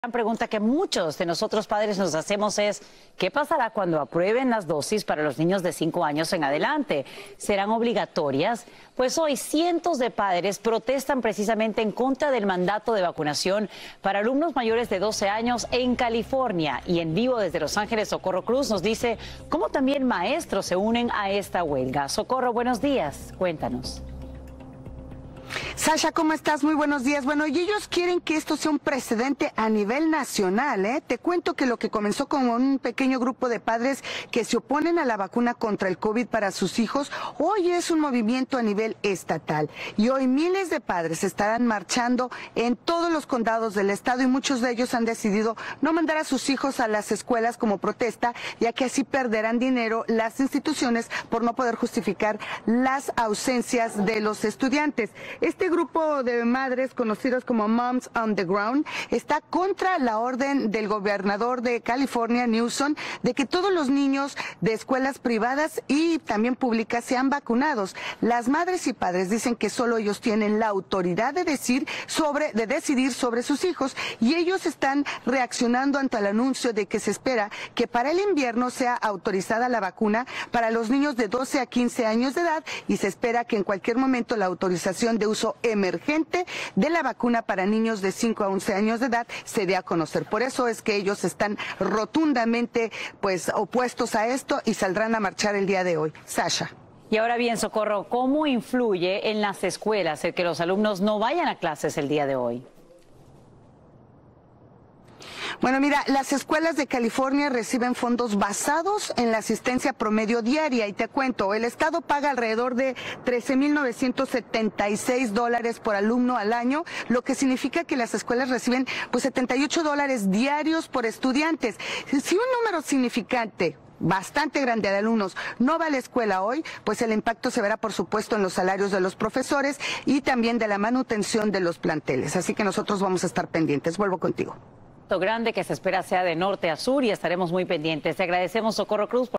La pregunta que muchos de nosotros padres nos hacemos es, ¿qué pasará cuando aprueben las dosis para los niños de 5 años en adelante? ¿Serán obligatorias? Pues hoy cientos de padres protestan precisamente en contra del mandato de vacunación para alumnos mayores de 12 años en California. Y en vivo desde Los Ángeles, Socorro Cruz nos dice cómo también maestros se unen a esta huelga. Socorro, buenos días. Cuéntanos. Sasha, ¿cómo estás? Muy buenos días. Bueno, y ellos quieren que esto sea un precedente a nivel nacional, ¿eh? Te cuento que lo que comenzó con un pequeño grupo de padres que se oponen a la vacuna contra el COVID para sus hijos, hoy es un movimiento a nivel estatal. Y hoy miles de padres estarán marchando en todos los condados del estado y muchos de ellos han decidido no mandar a sus hijos a las escuelas como protesta, ya que así perderán dinero las instituciones por no poder justificar las ausencias de los estudiantes. Este grupo de madres conocidos como Moms on the Ground está contra la orden del gobernador de California, Newsom, de que todos los niños de escuelas privadas y también públicas sean vacunados. Las madres y padres dicen que solo ellos tienen la autoridad de decidir sobre sus hijos y ellos están reaccionando ante el anuncio de que se espera que para el invierno sea autorizada la vacuna para los niños de 12 a 15 años de edad y se espera que en cualquier momento la autorización de uso emergente de la vacuna para niños de 5 a 11 años de edad se dé a conocer. Por eso es que ellos están rotundamente opuestos a esto y saldrán a marchar el día de hoy. Sasha. Y ahora bien, Socorro, ¿cómo influye en las escuelas el que los alumnos no vayan a clases el día de hoy? Bueno, mira, las escuelas de California reciben fondos basados en la asistencia promedio diaria y te cuento, el estado paga alrededor de $13,976 por alumno al año, lo que significa que las escuelas reciben pues $78 diarios por estudiantes. Si un número significante bastante grande de alumnos no va a la escuela hoy, pues el impacto se verá por supuesto en los salarios de los profesores y también de la manutención de los planteles. Así que nosotros vamos a estar pendientes. Vuelvo contigo. Grande que se espera sea de norte a sur y estaremos muy pendientes. Te agradecemos, Socorro Cruz.